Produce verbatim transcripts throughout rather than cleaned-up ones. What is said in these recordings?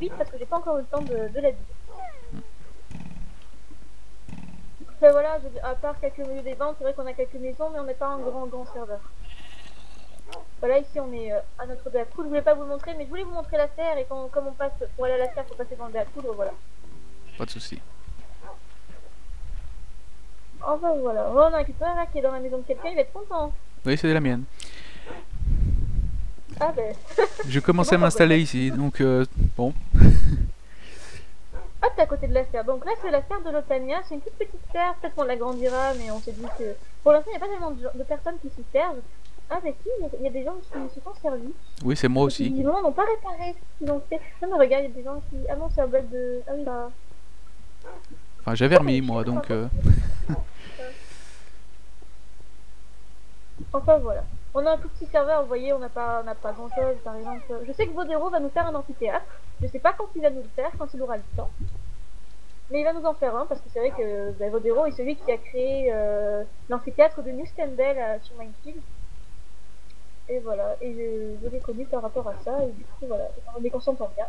vite parce que j'ai pas encore eu le temps de, de l'habiller. Enfin, voilà, je, à part quelques milieux des ventes, c'est vrai qu'on a quelques maisons, mais on n'est pas un grand grand serveur. Voilà, ici on est euh, à notre baie à coudre. Je voulais pas vous le montrer, mais je voulais vous montrer la serre et quand, comme on passe pour aller à la serre, faut passer dans le baie à coudre, voilà. Pas de souci. Enfin voilà, oh, on a un récupéreur là qui est dans la maison de quelqu'un, il va être content. Oui, c'est la mienne. Ah ben. Je commençais bon, à m'installer ici, donc euh, bon. Hop, t'es à côté de la serre. Donc là, c'est la serre de l'Otania. C'est une toute petite serre. Peut-être qu'on l'agrandira, mais on s'est dit que pour l'instant, il n'y a pas tellement de, de personnes qui s'y servent. Ah, bah si, il y a des gens qui se sont servis. Oui, c'est moi aussi. Ils n'ont pas réparé ce qu'ils ont fait. Non, mais regarde, il y a des gens qui. Ah non, c'est un bug de. Ah oui, bah. Enfin, j'avais remis moi, donc. Euh... Enfin voilà. On a un tout petit serveur, vous voyez, on n'a pas, pas grand chose. Par exemple, je sais que Vodero va nous faire un amphithéâtre. Je sais pas quand il va nous le faire, quand il aura le temps. Mais il va nous en faire un parce que c'est vrai que bah, Vodero est celui qui a créé euh, l'amphithéâtre de Newstendale euh, sur Minefield. Et voilà, et je, je l'ai connu par rapport à ça, et du coup voilà, on est qu'on s'entend bien.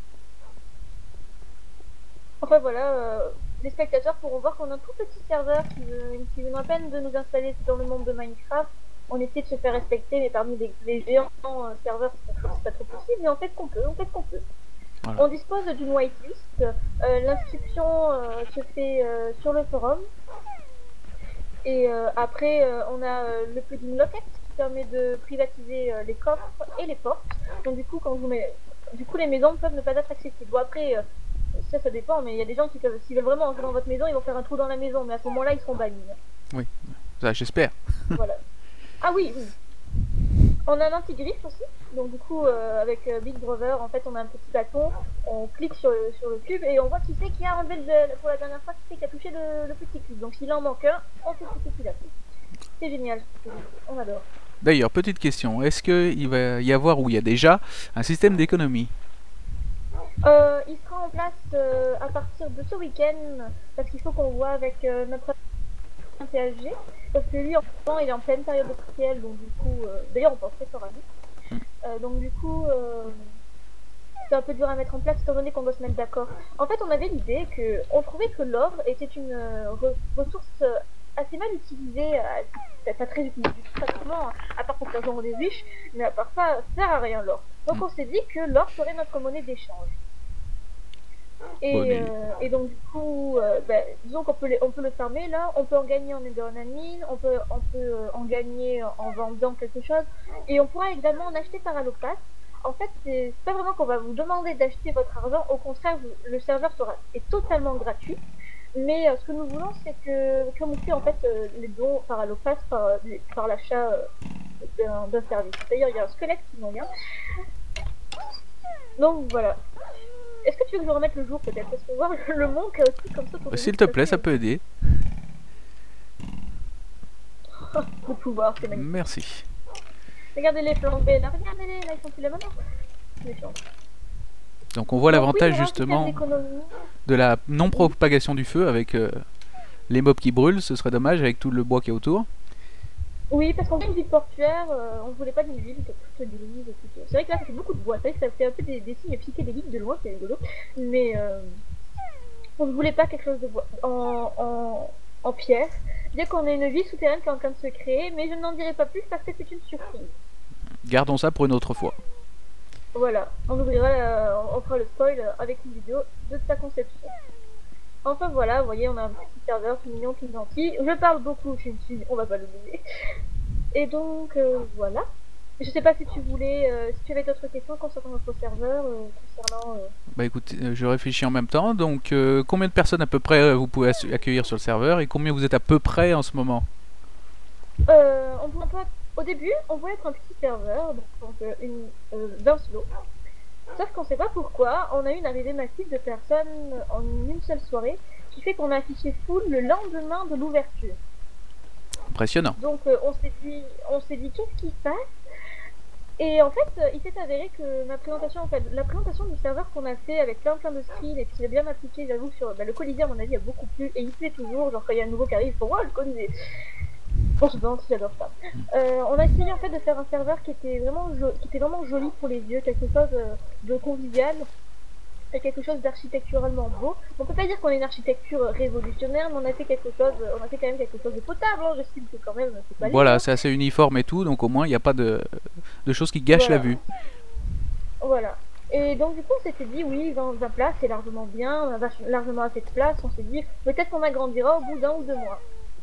Enfin voilà, euh, les spectateurs pourront voir qu'on a un tout petit serveur qui, euh, qui vient à peine de nous installer dans le monde de Minecraft. On essaie de se faire respecter, mais parmi les, les géants euh, serveurs, c'est pas trop possible, mais on fait ce qu'on peut, on fait ce qu'on peut. Voilà. On dispose d'une whitelist, euh, l'inscription euh, se fait euh, sur le forum, et euh, après euh, on a euh, le plugin Locket qui permet de privatiser euh, les coffres et les portes. Donc du coup, quand vous mettez, du coup les maisons peuvent ne pas être accessibles. Bon après, euh, ça ça dépend, mais il y a des gens qui peuvent, s'ils veulent vraiment entrer dans votre maison, ils vont faire un trou dans la maison, mais à ce moment-là ils seront bannis. Oui, ça j'espère. Voilà. Ah oui, oui. On a un anti-griffe aussi, donc du coup euh, avec euh, Big Brother, en fait on a un petit bâton, on clique sur le, sur le cube et on voit qui c'est qui a enlevé le, pour la dernière fois, qui c'est qui a touché le, le petit cube. Donc s'il en manque un, on sait ce qu'il a fait. C'est génial, on adore. D'ailleurs, petite question, est-ce qu'il va y avoir, ou il y a déjà, un système d'économie? euh, Il sera en place euh, à partir de ce week-end, parce qu'il faut qu'on voit avec euh, notre P H G, parce que lui en ce moment il est en pleine période de partiel, donc du coup, euh, d'ailleurs on pense très fort à lui. Euh, donc du coup, euh, c'est un peu dur à mettre en place étant donné qu'on doit se mettre d'accord. En fait, on avait l'idée que, on trouvait que l'or était une euh, re ressource euh, assez mal utilisée, euh, pas très utilisée pratiquement, à part pour faire genre des riches, mais à part ça, ça sert à rien l'or. Donc on s'est dit que l'or serait notre monnaie d'échange. Et, euh, et donc du coup, euh, bah, disons qu'on peut, on peut le farmer là, on peut en gagner en aidant un mine, on peut, on peut euh, en gagner en vendant quelque chose, et on pourra également en acheter par Allopass. En fait, c'est pas vraiment qu'on va vous demander d'acheter votre argent, au contraire, vous, le serveur sera, est totalement gratuit. Mais euh, ce que nous voulons, c'est que, comme on fait en fait euh, les dons par Allopass, par, par l'achat euh, d'un service. D'ailleurs, il y a un squelette qui m'en vient. Donc voilà. Est-ce que tu veux que je remette le jour peut-être? Parce que voir le monde chaotique comme ça... S'il te plaît, ça peut aider. Le pouvoir, c'est magnifique. Merci. Regardez les flambés là, regardez-les, là ils sont plus là maintenant. Donc on voit l'avantage oui, justement de la non-propagation du feu avec euh, les mobs qui brûlent, ce serait dommage avec tout le bois qui est autour. Oui, parce qu'on veut une ville portuaire, euh, on voulait pas d'une ville toute grise. Toute... C'est vrai que là ça fait beaucoup de bois, ça fait un peu des, des signes psychédéliques de loin, c'est rigolo. Mais euh, on ne voulait pas quelque chose de bois en, en, en pierre. Bien qu'on ait une ville souterraine qui est en train de se créer, mais je n'en dirai pas plus parce que c'est une surprise. Gardons ça pour une autre fois. Voilà, on ouvrira, la, on fera le spoil avec une vidéo de sa conception. Enfin voilà, vous voyez, on a un petit serveur tout mignon, tout gentil. Je parle beaucoup, je suis, on va pas l'oublier. Et donc euh, voilà. Je sais pas si tu voulais, euh, si tu avais d'autres questions concernant notre serveur, euh, concernant. Euh... Bah écoute, euh, je réfléchis en même temps. Donc euh, combien de personnes à peu près euh, vous pouvez accueillir sur le serveur et combien vous êtes à peu près en ce moment? euh, on peut, Au début, on voulait être un petit serveur, donc euh, une, euh, d'un slow. Sauf qu'on sait pas pourquoi, on a eu une arrivée massive de personnes en une seule soirée, qui fait qu'on a affiché full le lendemain de l'ouverture. Impressionnant. Donc euh, on s'est dit, on s'est dit qu'est-ce qui se passe? Et en fait, euh, il s'est avéré que ma présentation, en fait, la présentation du serveur qu'on a fait avec plein plein de screens et qui est bien appliqué, j'avoue, sur bah, le Colisée à mon avis a beaucoup plu et il plaît toujours, genre quand il y a un nouveau qui arrive, pour moi le Colisée. Bon, je pense, j'adore ça. Euh, on a essayé en fait de faire un serveur qui était vraiment, qui était vraiment joli pour les yeux, quelque chose de convivial. quelque chose d'architecturalement beau. On peut pas dire qu'on a une architecture révolutionnaire, mais on a fait quelque chose, on a fait quand même quelque chose de potable. Hein. J'estime que quand même, c'est pas Voilà, c'est assez uniforme et tout, donc au moins il n'y a pas de, de choses qui gâchent voilà. la vue. Voilà. Et donc du coup on s'était dit oui, dans un place c'est largement bien, on a largement assez de place, on s'est dit peut-être qu'on agrandira au bout d'un ou deux mois.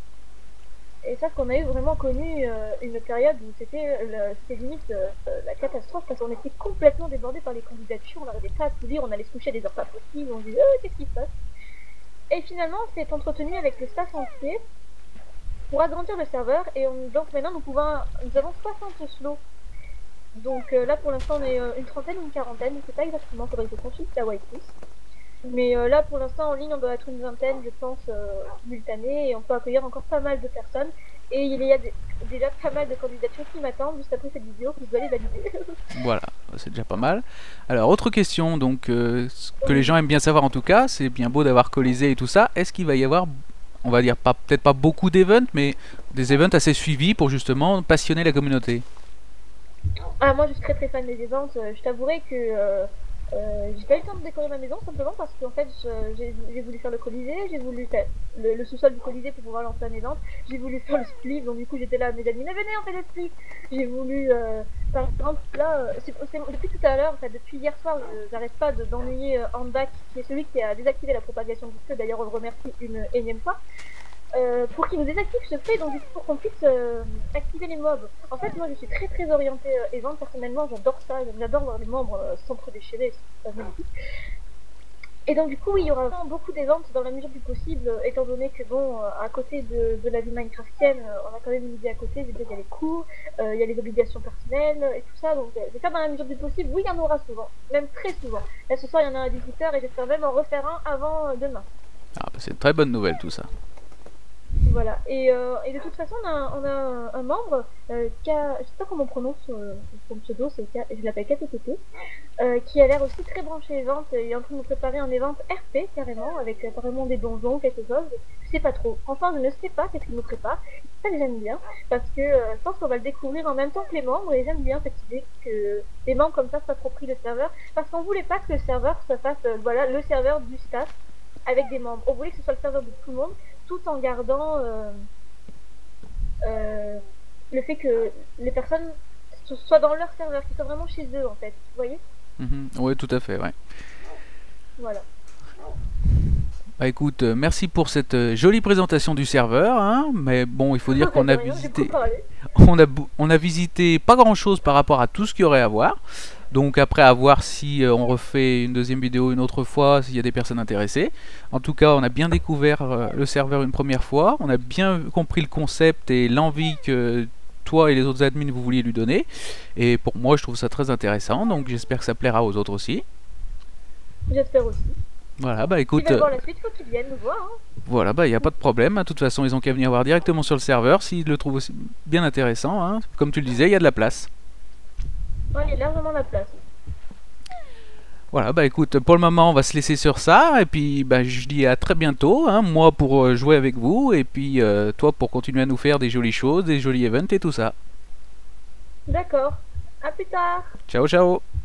Et ça, qu'on a eu vraiment connu euh, une période où c'était limite euh, la catastrophe parce qu'on était complètement débordé par les candidatures, on n'arrivait pas à tout lire, on allait se coucher à des heures pas possibles, on disait euh, qu'est-ce qui se passe. Et finalement, on s'est entretenu avec le staff entier pour agrandir le serveur et on, donc maintenant nous pouvons, nous avons soixante slots. Donc euh, là pour l'instant on est euh, une trentaine ou une quarantaine, je ne sais pas exactement, il faudrait que je consulte la whitelist. Mais euh, là pour l'instant en ligne on doit être une vingtaine je pense euh, simultanée et on peut accueillir encore pas mal de personnes. Et il y a des, déjà pas mal de candidatures qui m'attendent juste après cette vidéo que je dois les valider. Voilà, c'est déjà pas mal. Alors autre question, donc euh, ce que les gens aiment bien savoir en tout cas, c'est bien beau d'avoir Colisée et tout ça, est-ce qu'il va y avoir, on va dire pas peut-être pas beaucoup d'events, mais des events assez suivis pour justement passionner la communauté? Ah, moi je suis très très fan des events, je t'avouerai que euh, euh, j'ai pas eu le temps de décorer ma maison simplement parce qu'en fait j'ai voulu faire le Colisée, j'ai voulu faire le, le sous-sol du Colisée pour pouvoir lancer un event, j'ai voulu faire le split, donc du coup j'étais là, mes amis, mais venez on fait le split. J'ai voulu, euh, par exemple là, c'est depuis tout à l'heure, en fait, depuis hier soir, j'arrête pas d'ennuyer de, Andak, qui est celui qui a désactivé la propagation du feu, d'ailleurs on le remercie une énième fois. Euh, pour qu'il nous désactive ce fait, donc pour qu'on puisse euh, activer les mobs. En fait, moi je suis très très orientée euh, event, personnellement, j'adore ça, j'adore voir les membres euh, s'entre-déchirer, c'est magnifique. Et donc du coup, oui, il y aura vraiment beaucoup d'events dans la mesure du possible, euh, étant donné que bon, euh, à côté de, de la vie minecraftienne, euh, on a quand même une vie à côté, je veux dire, il y a les cours, euh, il y a les obligations personnelles et tout ça, donc euh, je vais faire dans la mesure du possible, oui, il y en aura souvent, même très souvent. Là ce soir, il y en a à dix-huit heures et j'espère même en refaire un avant euh, demain. Ah, bah, c'est une très bonne nouvelle tout ça. Voilà, et, euh, et de toute façon, on a, on a un, un membre, euh, K, je sais pas comment on prononce euh, son pseudo, c'est K, je l'appelle K T T P, euh, qui a l'air aussi très branché event, il est en train de nous préparer un event R P carrément, avec apparemment des donjons, quelque chose, je sais pas trop, enfin je ne sais pas qu'est-ce qu'il nous prépare, c'est ça que j'aime bien, parce que euh, je pense qu'on va le découvrir en même temps que les membres, et j'aime bien cette idée que les membres comme ça s'approprient le serveur, parce qu'on voulait pas que le serveur se fasse, euh, voilà, le serveur du staff, avec des membres, on voulait que ce soit le serveur de tout le monde, tout en gardant euh, euh, le fait que les personnes soient dans leur serveur, qu'ils soient vraiment chez eux en fait, vous voyez. Mmh, oui, tout à fait, ouais. Voilà. Bah écoute, euh, merci pour cette euh, jolie présentation du serveur, hein, mais bon, il faut dire qu'on a visité, on a, on a visité pas grand chose par rapport à tout ce qu'il y aurait à voir. Donc après, à voir si euh, on refait une deuxième vidéo une autre fois, s'il y a des personnes intéressées. En tout cas, on a bien découvert euh, le serveur une première fois. On a bien compris le concept et l'envie que toi et les autres admins vous vouliez lui donner. Et pour moi, je trouve ça très intéressant. Donc j'espère que ça plaira aux autres aussi. J'espère aussi. Voilà, bah écoute... Si voir la suite, faut qu'ils viennent nous voir. Hein. Voilà, bah il n'y a pas de problème. De toute façon, ils ont qu'à venir voir directement sur le serveur s'ils le trouvent aussi bien intéressant. Hein. Comme tu le disais, il y a de la place. Ouais, il y a largement la place. Voilà, bah écoute, pour le moment, on va se laisser sur ça. Et puis, bah, je dis à très bientôt. Hein, moi pour euh, jouer avec vous. Et puis, euh, toi pour continuer à nous faire des jolies choses, des jolis events et tout ça. D'accord. À plus tard. Ciao, ciao.